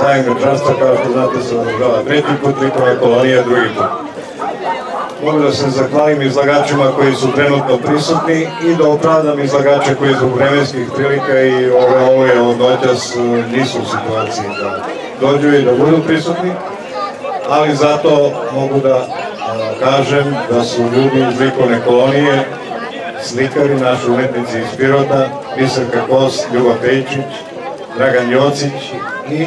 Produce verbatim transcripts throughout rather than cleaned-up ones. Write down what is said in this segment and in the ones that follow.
sajam građanstva, kao što znate, se održava treći put, Likovna kolonija drugi put. Mogu da se zahvalim izlagačima koji su trenutno prisutni i da opravdam izlagače koji zbog vremenskih prilika i ove ove od noćas nisu u situaciji da dođu i da budu prisutni, ali zato mogu da kažem da su ljudi iz Likovne kolonije, slikari, naši umetnici iz Pirota, Biserka Kos, Ljuba Pejčić, Dragan Jocić i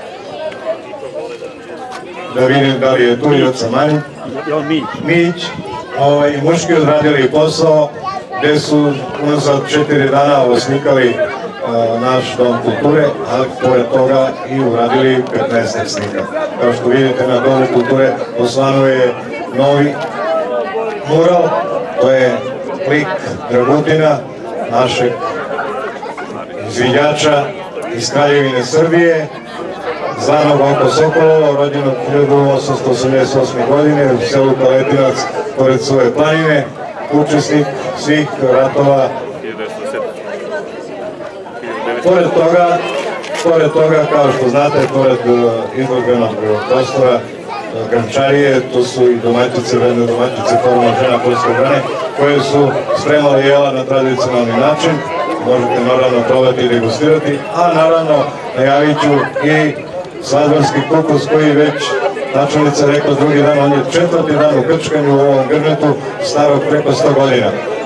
da vidim da li je tu Joca Manj, Mić, muški odradili posao gde su unazad četiri dana oslikali naš dom kulture, ali pored toga i uradili petnaest slika. Kao što vidite na domu kulture osvano je novi mural, to je lik Dragutina, našeg izviđača iz Kraljevine Srbije, znanog oko Sokolova, rođenog hiljadu osamsto osamdeset osme. godine u selu Kaletinac pored Suve planine, učesnik svih ratova. Pored toga, pored toga, kao što znate, pored izloženog prostora Grančarije, tu su i domaćice, vredne domaćice forma žena Poljske brane, koje su spremale jela na tradicionalni način. Možete naravno probati i degustirati, a naravno najavit ću i svadbanski kukus koji već načelnica rekla drugi dan, on je četvrti dan u krčkanju u ovom grmetu starog preko sto godina.